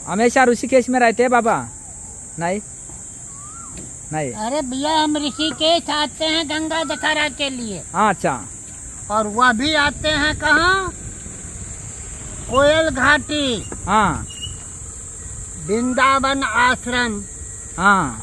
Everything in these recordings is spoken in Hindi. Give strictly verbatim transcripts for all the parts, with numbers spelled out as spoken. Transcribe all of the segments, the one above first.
हमेशा ऋषिकेश में रहते हैं बाबा? नहीं नहीं। अरे भैया हम ऋषिकेश आते हैं गंगा दशहरा के लिए। हाँ अच्छा। और वह भी आते हैं कहाँ? कोयल घाटी। हाँ। वृंदावन आश्रम। हाँ।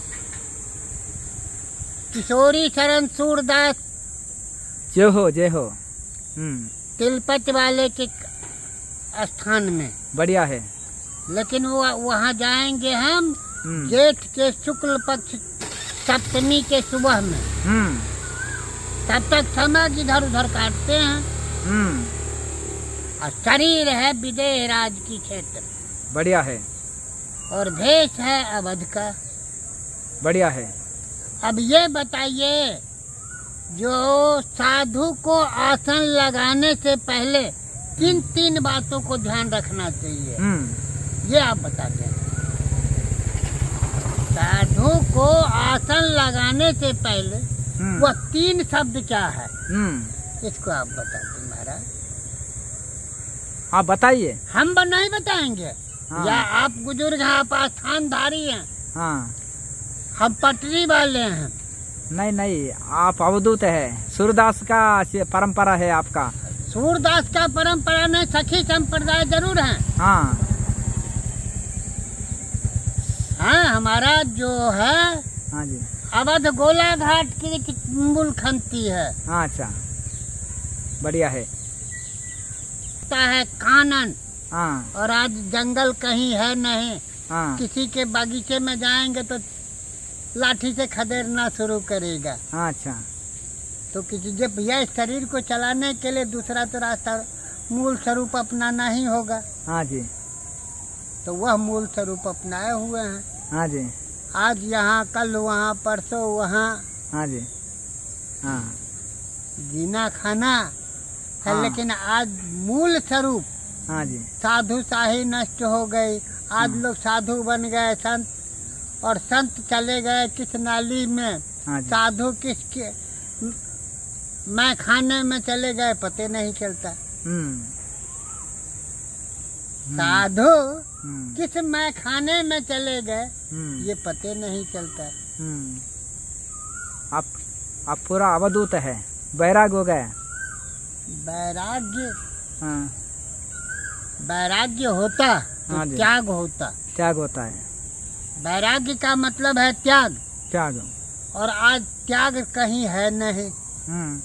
किशोरी शरण सूरदास जय हो जय हो। हम्म। तिलपत वाले के स्थान में। बढ़िया है। लेकिन वो वहाँ जाएंगे हम जेठ के शुक्ल पक्ष सप्तमी के सुबह में। हम्म। तब तक समय इधर उधर काटते हैं। हम्म। और शरीर है विदेह राज की क्षेत्र। बढ़िया है। और भेष है अवध का। बढ़िया है। अब ये बताइए, जो साधु को आसन लगाने से पहले किन तीन बातों को ध्यान रखना चाहिए, ये आप बताते हैं। साधु को आसन लगाने से पहले वह तीन शब्द क्या है, इसको आप बताते महाराज। आप बताइए। हम नहीं बताएंगे। हाँ। या आप बुजुर्ग हैं, आप आस्थानधारी हैं। हाँ। हम पटरी वाले हैं। नहीं नहीं, आप अवधूत है। सूरदास का परंपरा है आपका। सूरदास का परंपरा नहीं, सखी संप्रदाय जरूर है। हाँ हाँ, हमारा जो है हाँ जी अवध गोला घाट की मूल खंती है। हाँ अच्छा, बढ़िया है। है कानन। हाँ। और आज जंगल कहीं है नहीं। हाँ। किसी के बागीचे में जाएंगे तो लाठी से खदेड़ना शुरू करेगा। हाँ अच्छा। तो किसी जब भैया शरीर को चलाने के लिए दूसरा तो रास्ता मूल स्वरूप अपनाना ही होगा। हाँ जी। तो वह मूल स्वरूप अपनाए हुए हैं। हाँ जी। आज यहाँ, कल वहाँ, परसों वहाँ। हाँ जी। हाँ। जीना खाना है। हाँ। लेकिन आज मूल स्वरूप। हाँ जी। साधु शाही नष्ट हो गई। आज हाँ। लोग साधु बन गए, संत, और संत चले गए किस नाली में। हाँ। साधु किसके मैं खाने में चले गए पते नहीं चलता। साधु किस मैं खाने में चले गए ये पते नहीं चलता। आप आप पूरा अवधूत है, बैराग हो गया। वैराग्य। हाँ। वैराग्य होता तो हाँ त्याग होता। त्याग होता है। वैराग्य का मतलब है त्याग। त्याग। और आज त्याग कहीं है नहीं। हम्म।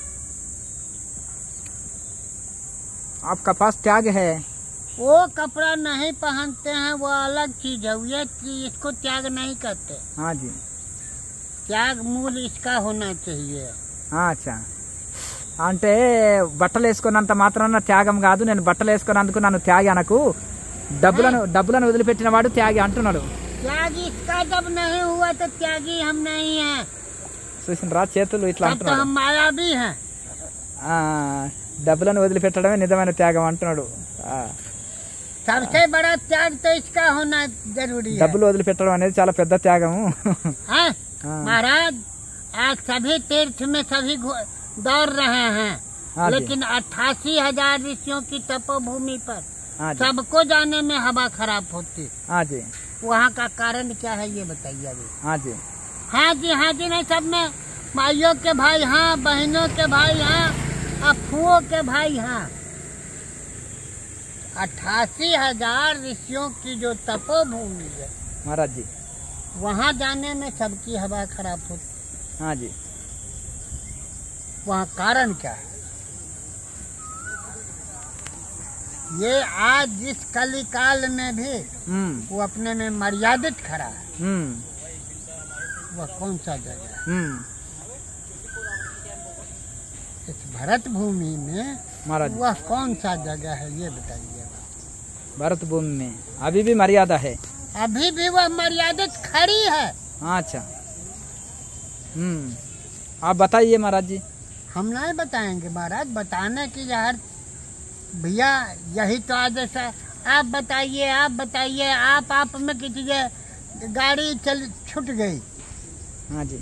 आपका पास त्याग है। वो कपड़ा नहीं पहनते हैं, वो अलग चीज है। ये इसको त्याग नहीं करते। हाँ जी। त्याग मूल इसका होना चाहिए। हाँ अच्छा। అంటే బట్టలు వేసుకున్నంత మాత్రాన త్యాగం కాదు, నేను బట్టలు వేసుకున్నందుకు నన్ను త్యాగి అనకు, డబ్బులను డబ్బులను వదిలిపెట్టిన వాడు త్యాగి అంటున్నాడు। त्यागी इसका जब नहीं हुआ तो त्यागी हम नहीं है। చూసినరా చేతులు ఇట్లా అంటున్నాడు। हम मायावी हैं। ఆ డబ్బులను వదిలిపెట్టడమే నిజమైన త్యాగం అంటున్నాడు। सबसे बड़ा त्याग तो इसका होना जरूरी है। డబ్బులు వదిలిపెట్టడం అనేది చాలా పెద్ద త్యాగము। महाराज आज सभी तीर्थ में सभी दौड़ रहे हैं। हाँ। लेकिन अट्ठासी हजार ऋषियों की तपोभूमि पर सबको जाने में हवा खराब होती। हाँ जी। वहाँ का कारण क्या है ये बताइए अभी। हाँ जी। हाँ जी हाँ जी नहीं, सब में माइयों के भाई हाँ, बहनों के भाई हाँ, अफुओं के भाई हाँ। अट्ठासी हजार ऋषियों की जो तपोभूमि है महाराज जी, वहाँ जाने में सबकी हवा खराब होती। हाँ जी। वहाँ कारण क्या है? ये आज जिस कली काल में भी वो अपने में मर्यादित खड़ा है, वह कौन सा जगह है? इस भरत भूमि में वह कौन सा जगह है ये बताइए। भरत भूमि में अभी भी मर्यादा है। अभी भी वह मर्यादित खड़ी है। अच्छा। हम्म। आप बताइए महाराज जी। हम नहीं बताएंगे महाराज, बताने की यार भैया यही तो आज ऐसा। आप बताइए, आप बताइए, आप आप में किसी गाड़ी चल छूट गई। हाँ जी।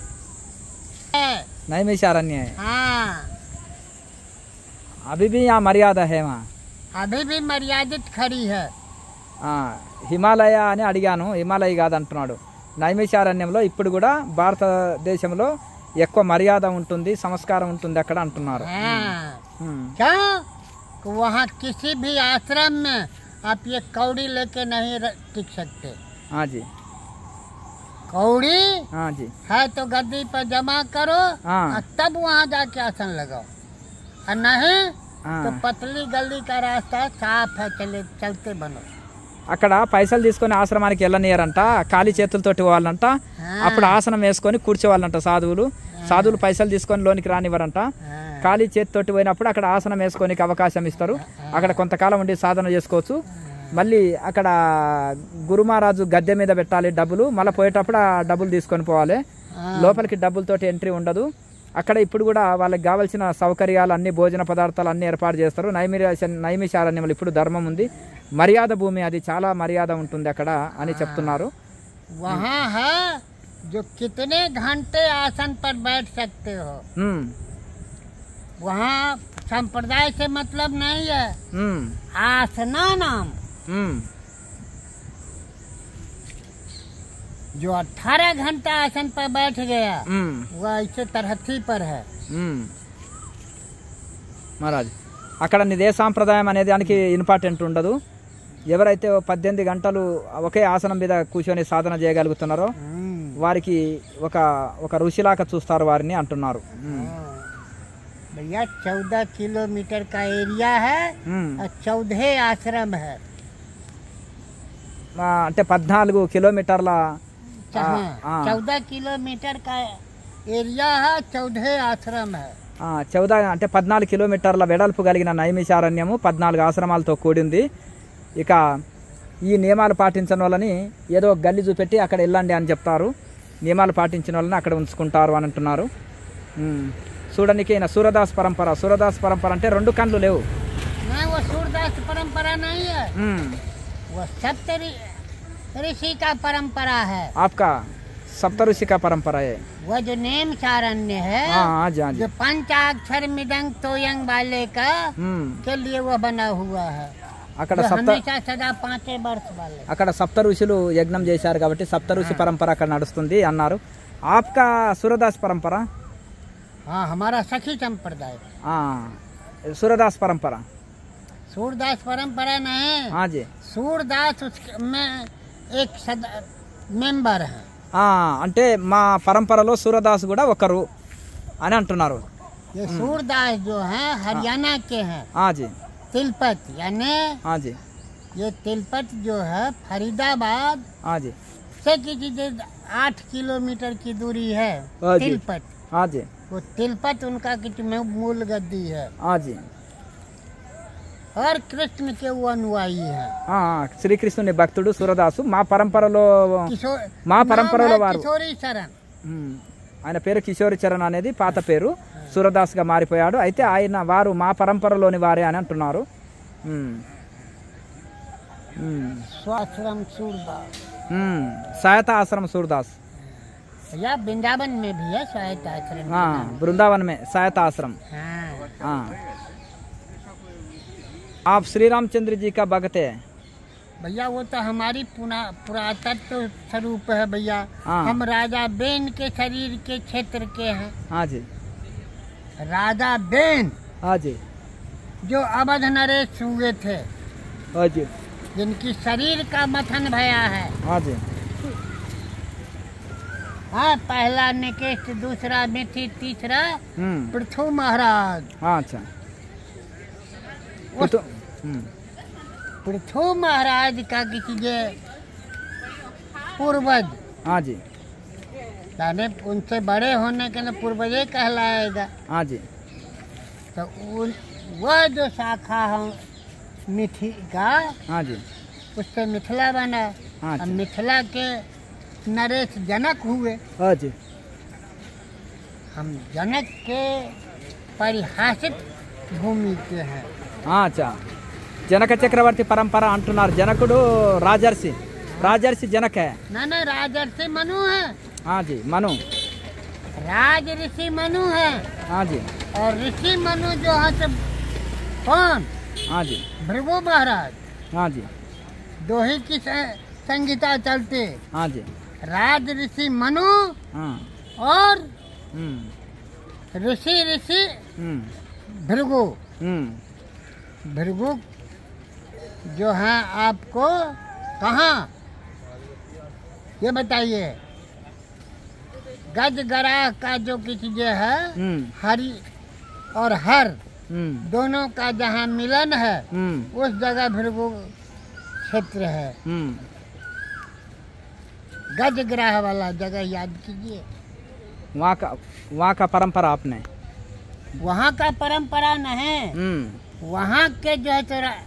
नहीं में इशारण्य है। हाँ। अभी भी यहाँ मर्यादा है, वहाँ अभी भी मर्यादित खड़ी है। ఆ, హిమాలయ అని అడిగాను, హిమాలయ కాదంటున్నాడు. నైమిషారణ్యంలో ఇప్పుడు కూడా భారతదేశంలో ఎక్కువ మర్యాద ఉంటుంది, సంస్కారం ఉంటుంది అక్కడ అంటున్నారు. क्यों? वहाँ किसी भी आश्रम में आप ये कौड़ी लेके नहीं टिक सकते। हाँ जी, कौड़ी हाँ जी, है तो गद्दी पर जमा करो हाँ। और तब वहाँ जाके आसन लगाओ, और नहीं हाँ। तो पतली गली का रास्ता साफ है, चले चलते बनो। అక్కడ పైసలు తీసుకొని ఆశ్రమానికి వెళ్ళనియరంట, ఖాళీ చేతులతోటి పోవాలంట. అప్పుడు ఆసనం వేసుకొని కూర్చోవాలంట సాధువులు. సాధువులు పైసలు తీసుకొని లోనికి రానివ్వరంట. ఖాళీ చేతితోటి పోయినప్పుడు అక్కడ ఆసనం వేసుకోనికి అవకాశం ఇస్తారు. అక్కడ కొంతకాలం ఉండి సాధన చేసుకోవచ్చు. మళ్ళీ అక్కడ గురుమహారాజు గద్దె మీద పెట్టాలి డబ్బులు, మళ్ళీ పోయేటప్పుడు ఆ డబ్బులు తీసుకొని పోవాలి. లోపలికి డబ్బులతోటి ఎంట్రీ ఉండదు. అక్కడ ఇప్పుడు కూడా వాళ్ళకి కావాల్సిన సౌకర్యాలు అన్ని, భోజన పదార్థాలు అన్ని ఏర్పాటు చేస్తారు. నైమిష నైమిషారణ్యంలో ఇప్పుడు ధర్మం ఉంది, మర్యాద భూమి, అది చాలా మర్యాద ఉంటుంది అక్కడ అని చెప్తున్నారు. वहाँ है जो कितने घंटे आसन पर बैठ सकते हो। वहाँ संप्रदाय से मतलब नहीं है, आसना नाम जो अठारह घंटा आसन पर बैठ गया वह ऐसे तरहथी पर है। మహారాజ్ అక్కడ నిదే సాంప్రదాయం అనే దానికి ఇంపార్టెంట్ ఉండదు. ఎవరైతే పద్దెనిమిది గంటలు ఒకే ఆసనం మీద కూర్చొని సాధన చేయగలుగుతున్నారో వారికి ఒక ఒక ఋషిలాగా చూస్తారు వారిని అంటున్నారు. भैया चौदह किलोमीटर का एरिया है और चौदह आश्रम है। అంటే పద్నాలుగు కిలోమీటర్ల चौदह किलोमीटर का एरिया है, चौदह आश्रम है। చౌద అంటే పద్నాలుగు కిలోమీటర్ల వెడల్పు కలిగిన నైమిషారణ్యము పద్నాలుగు ఆశ్రమాలతో కూడింది. ఇక ఈ నియమాలు పాటించిన వాళ్ళని ఏదో గల్లి చూపెట్టి అక్కడ వెళ్ళండి అని చెప్తారు. నియమాలు పాటించిన వాళ్ళని అక్కడ ఉంచుకుంటారు అని అంటున్నారు. చూడడానికి ఈయన సూరదాస్ పరంపర. సూరదాస్ పరంపర అంటే రెండు కళ్ళు లేవు. वो सूरदास परंपरा नहीं है, वो सप्त ऋषि का परंपरा है। आपका सप्तऋषि का परंपरा है। वो जो नेम चारण्य है, हाँ जी, हाँ जी। जो पंचाक्षर मृदंग तोयंग वाले का के लिए वो बना हुआ है। అక్కడ जो సప్త हमेशा सदा पांचे वर्ष वाले అక్కడ సప్త ఋషులు యజ్ఞం చేశారు కాబట్టి సప్త ఋషి పరంపర అక్కడ నడుస్తుంది అన్నారు. ఆప్కా సూరదాస్ పరంపర? हाँ, हमारा सखी संप्रदाय सूरदास परंपरा। सूरदास परंपरा नहीं, हाँ जी, सूरदास उसमें एक सदा मेंबर है। అంటే మా పరంపరలో సూరదాస్ కూడా ఒకరు అని అంటున్నారు. ये सूरदास जो है हरियाणा के हैं। हाँ जी, तिलपत यानी हाँ जी, ये तिलपत जो है फरीदाबाद हाँ जी से की आठ किलोमीटर की दूरी है। हाँ जी, तिलपत, हाँ जी, वो तिलपत उनका किच में मूल गद्दी है। हाँ जी, और कृष्ण के वो अनुयायी है। శ్రీకృష్ణుని భక్తుడు సూరదాసు. మా పరంపరలో किशोर మా పరంపరలో వారు किशोरी शरण, ఆయన పేరు కిషోరి చరణ్ అనేది పాత పేరు, సూరదాస్ గా మారిపోయాడు. అయితే ఆయన వారు మా పరంపరలోని వారే అని అంటున్నారు. स्वाश्रम सूरदास, सहायता आश्रम सूरदास। या वृंदावन में भी है सहायता आश्रम। हाँ, वृंदावन में सहायता आश्रम। हाँ, हाँ। आप श्री रामचंद्र जी का भक्त है? भैया वो तो हमारी पुरातत्व स्वरूप है भैया। हाँ। हम राजा बेन के शरीर के क्षेत्र के हैं। हाँ जी, राजा बेन, हाँ जी, जो अवध नरेश हुए थे, हाँ जी, जिनकी शरीर का मथन भया है। हाँ जी, हाँ, पहला निकेश, दूसरा मिथि, तीसरा हम्म, पृथु महाराज। हाँ, अच्छा, उस- तो हम्म, पृथु महाराज का किसी जे पूर्वज, हाँ जी, यानी उनसे बड़े होने के लिए पूर्वजे कहलाएगा। हाँ जी, तो उन वह जो शाखा है मिथि का, हाँ जी, उससे मिथिला बना। हाँ और जी, मिथिला के नरेश जनक हुए। हाँ जी, हम जनक के परिहासित भूमि के हैं। हाँ, अच्छा, जनक चक्रवर्ती परंपरा अंటున్నారు. జనకుడు రాజర్షి, రాజర్షి జనక है। ना ना, राजर्षि मनु है। हाँ जी, मनु, राज ऋषि मनु है। हाँ जी, और ऋषि मनु जो है सब कौन? हाँ जी, भृगु महाराज। हाँ जी, दो ही की स- संगीता चलती। हाँ जी। राज ऋषि मनु हाँ। और हम्म। ऋषि ऋषि हम्म। भृगु। हम्म। भृगु जो है आपको कहाँ, ये बताइए। गज गराह का जो की चीजें है, हम्म। हरि और हर हम्म। दोनों का जहाँ मिलन है, हम्म। उस जगह भृगु क्षेत्र है। हम्म। गज ग्राह वाला जगह याद कीजिए। वहाँ का वहाँ का परंपरा आपने। वहाँ का परंपरा नहीं, हम्म। वहाँ के जो है तो रा-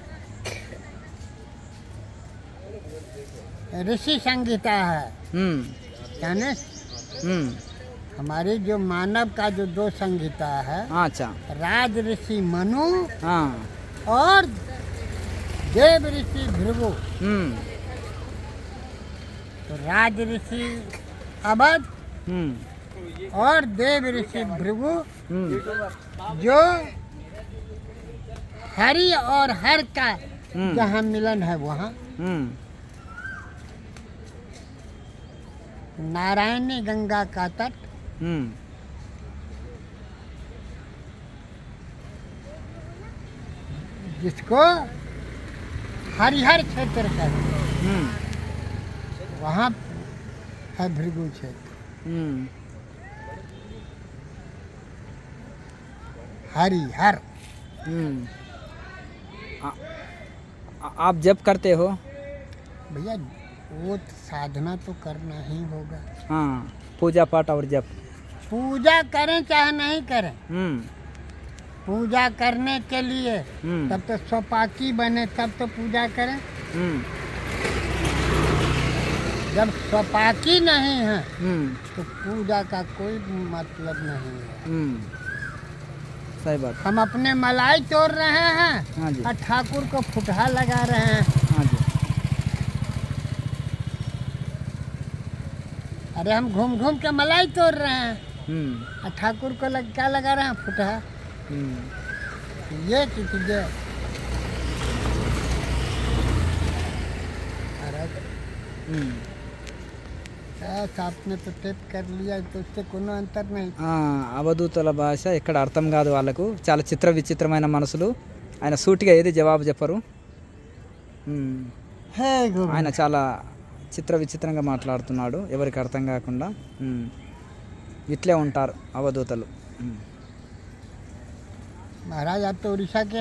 ऋषि संगीता है। हम्म। जाने हम्म। हमारी जो मानव का जो दो संगीता है, अच्छा। राज ऋषि मनु हाँ। और देव ऋषि भृगु। हम्म। तो राज ऋषि अवध हम्म। और देव ऋषि भृगु हम्म। जो हरि और हर का हम्म। जहाँ मिलन है, वहाँ हम्म। नारायणी गंगा का तट, हम्म। जिसको हरिहर क्षेत्र कहते हैं, हम्म। वहाँ है भृगु क्षेत्र। हम्म। हरिहर। हम्म। आ- आ- आप जप करते हो? भैया वो साधना तो करना ही होगा। हाँ, पूजा पाठ और जप। पूजा करें चाहे नहीं करें, हम्म। पूजा करने के लिए हम्म। तब तो स्वपाकी बने, तब तो पूजा करें। हम्म। जब स्वपाकी नहीं है हम्म। तो पूजा का कोई मतलब नहीं है। हम्म। सही बात। हम अपने मलाई तोड़ रहे हैं हाँ जी। और ठाकुर को फुटहा लगा रहे हैं। हाँ जी। अरे हम घूम घूम के मलाई तोड़ रहे हैं हम्म। और ठाकुर को लग, क्या लगा रहे हैं, फुटहा। हम्म। ये चीजें अरे हम्म। ऐसा आपने तो टेप कर लिया, तो उससे कोनो अंतर नहीं। ఆ, అవధూతల భాష ఇక్కడ అర్థం కాదు వాళ్ళకు. చాలా చిత్ర విచిత్రమైన మనసులు. ఆయన సూటిగా ఏది జవాబు చెప్పరు. ఉమ్, हे गुरु ఆయన చాలా చిత్ర విచిత్రంగా మాట్లాడుతున్నాడు, ఎవరికి అర్థం కాకుండా. ఉమ్, ఇట్లే ఉంటారు అవధూతలు. ఉమ్. महाराज, आप तो उड़ीसा के